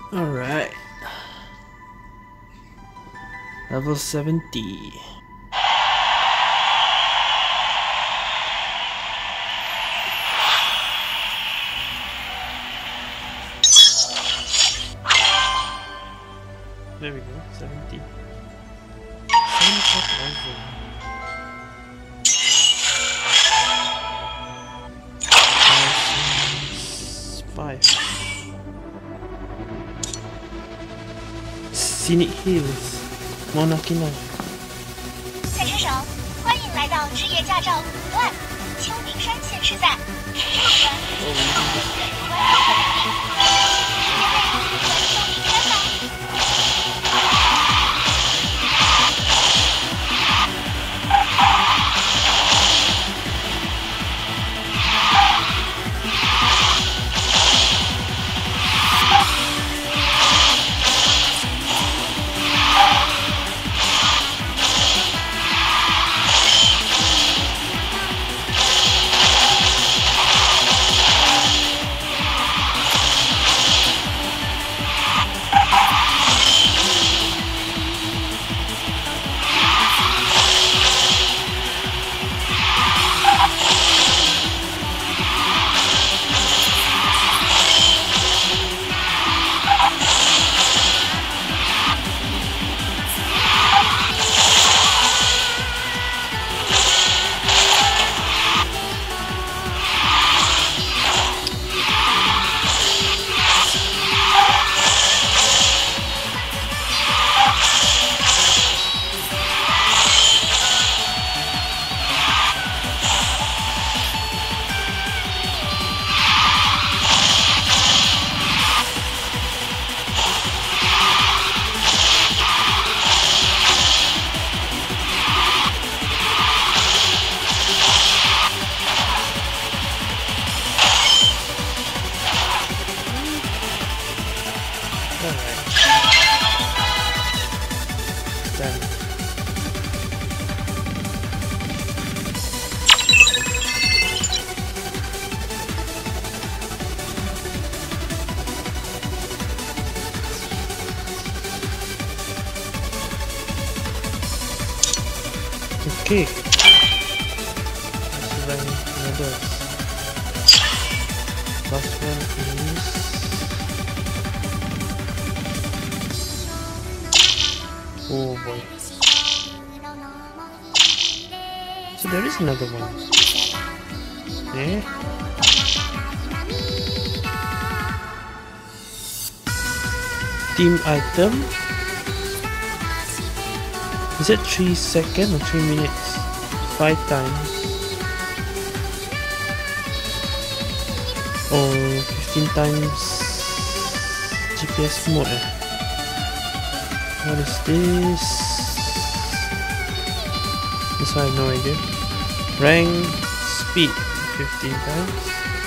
Alright. Level 70. There we go, 70. 5. Scenic Hills, Monakina. 赛车手，欢迎来到职业驾照5段秋名山限时赛。6段，关注本地，世界杯秋名山吗？ Okay, let's run medals. Last one is oh boy. So there is another one. Eh? Team item. Is it 3 seconds or 3 minutes? 5 times. Or 15 times GPS mode. What is this? This I have no idea. Rank speed 15 times.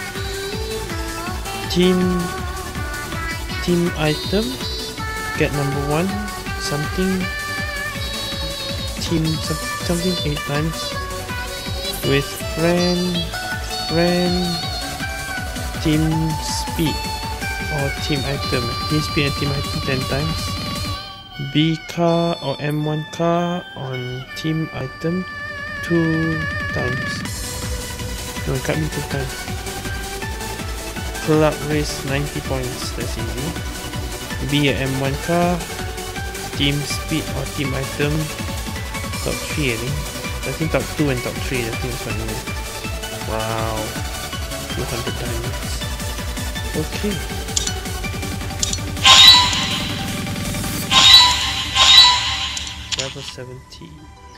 Team item. Get number 1. Something. Team something 8 times. With friend, team speed or team item. Team speed and team item 10 times. B car or M1 car on team item 2 times. No, it can't be 2 times. Club race 90 points. That's easy. B a M1 car. Team speed or team item. Top 3 I think top 2 and top 3 I think it's funny. Wow, 200 diamonds. Okay. Level 70.